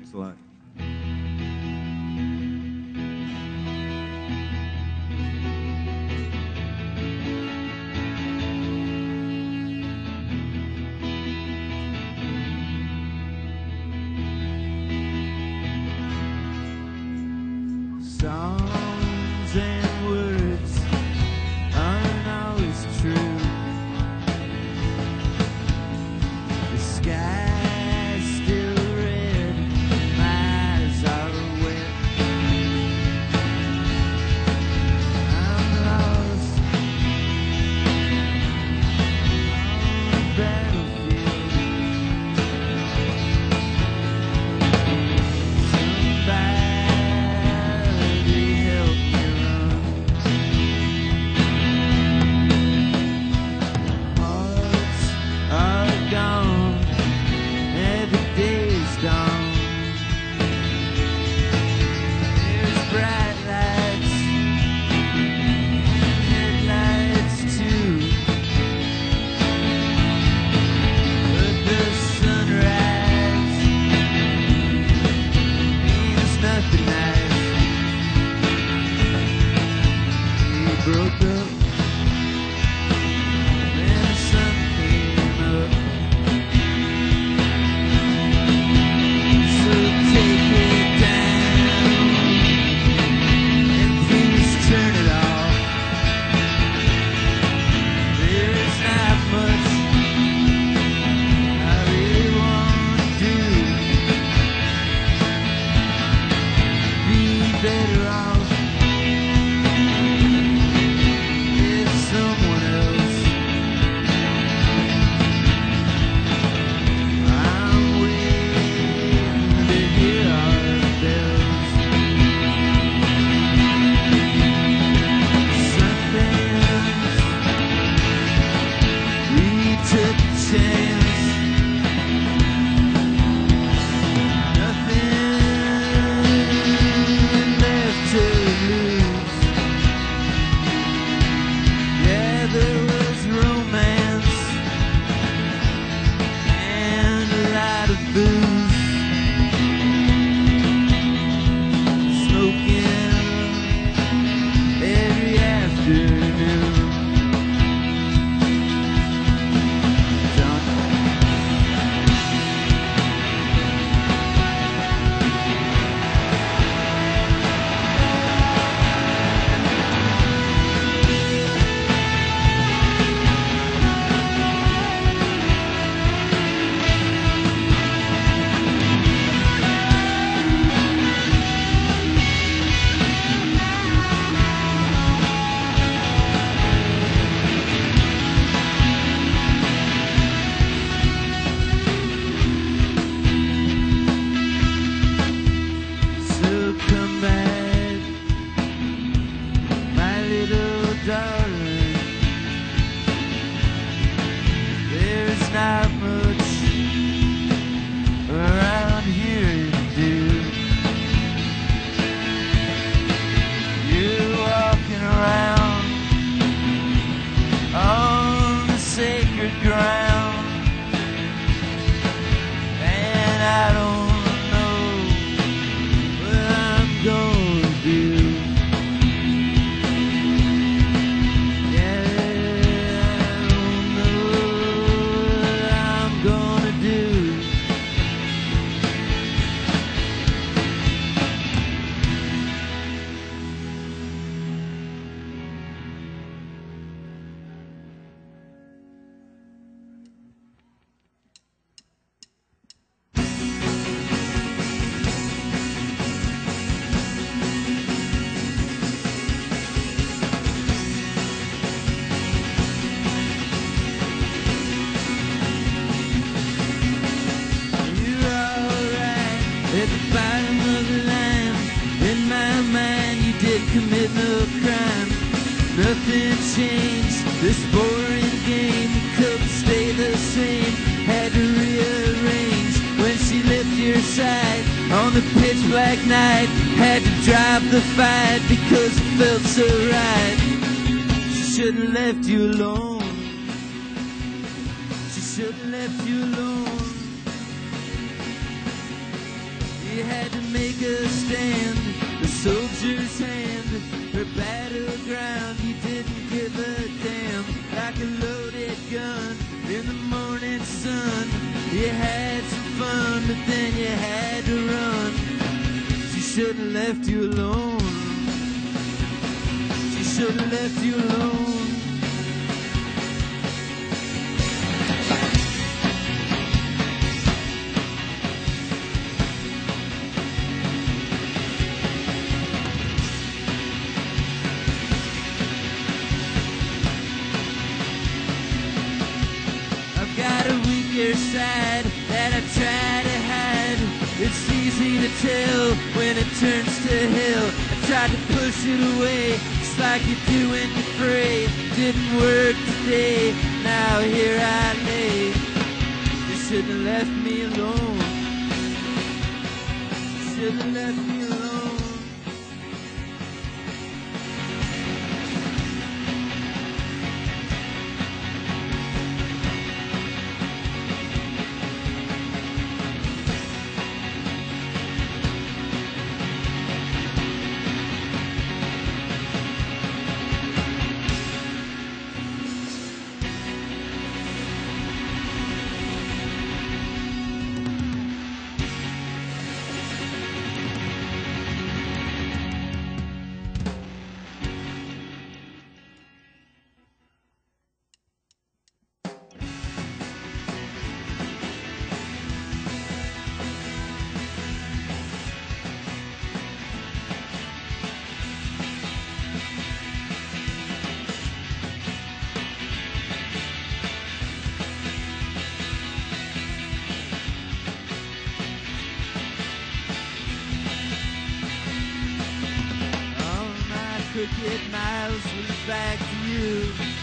Thanks a lot. Songs and words aren't always true. The sky's still red, my eyes are wet. I'm lost on the battlefield. Somebody help me run. Hearts are gone, every day's gone. There's bright lights, headlights too. But the sunrise means nothing nice. We broke up, then the sun came up. So take it down and please turn it off. There's not much I really want to do. Be better off with someone else. I'm waiting to hear our bells. Sundown's, we took a chance. Nothing left to lose. Yeah, there was romance and a lot of booze. Smoking every afternoon. John, so come back, my little darling. There's not much around here to do. You're walking around on the sacred ground, and I don't know what I'm gonna do. Yeah, I don't know what I'm gonna do. You're alright at the bottom of the line. In my mind, you did commit no crime. Nothing changed. This boring game couldn't stay the same. Had to rearrange when she left your side on the pitch black night. Had to drop the fight because it felt so right. She shouldn't left you alone. She shouldn't left you alone. You had to make a stand, the soldier's hand, her battleground. You didn't give a damn, like a loaded gun in the morning sun. You had some fun, but then you had to run. She should have left you alone. She should have left you alone. Side that I try to hide. It's easy to tell when it turns to hell. I tried to push it away, just like you do when you pray. Didn't work today, now here I lay. You shouldn't have left me alone. You shouldn't have left me alone. Cricket miles was back to you.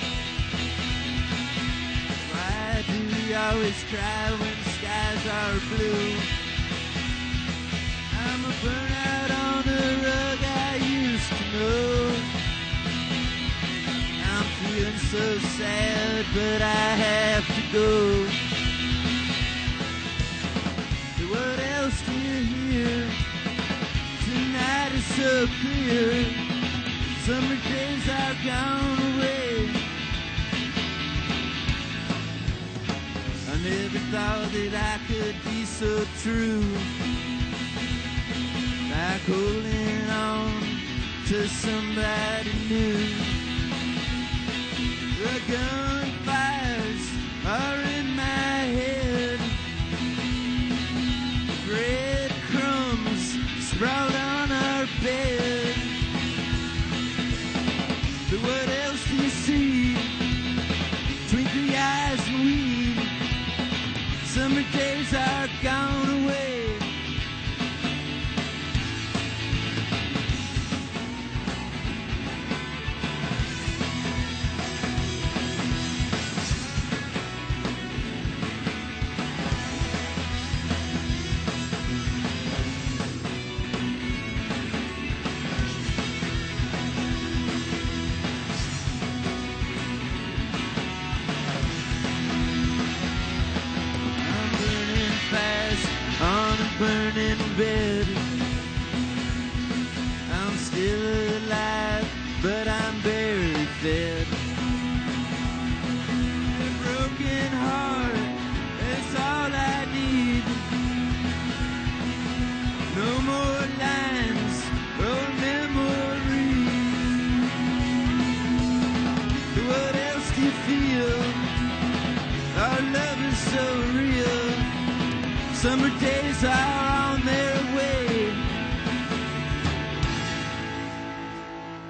Why do we always cry when the skies are blue? I'm a burnout on the rug I used to know. I'm feeling so sad, but I have to go. So what else do you hear? Tonight is so clear. Summer days are gone away. I never thought that I could be so true, like holding on to somebody new. The gunfires are in my head. Breadcrumbs sprawled on our bed. But what else do you see? Twinkly eyes and weed. Summer days are gone away. Burning bed. I'm still alive, but I'm buried fed. A broken heart, that's all I need. No more lines or memories. What else do you feel? Our love is so real. Summer days are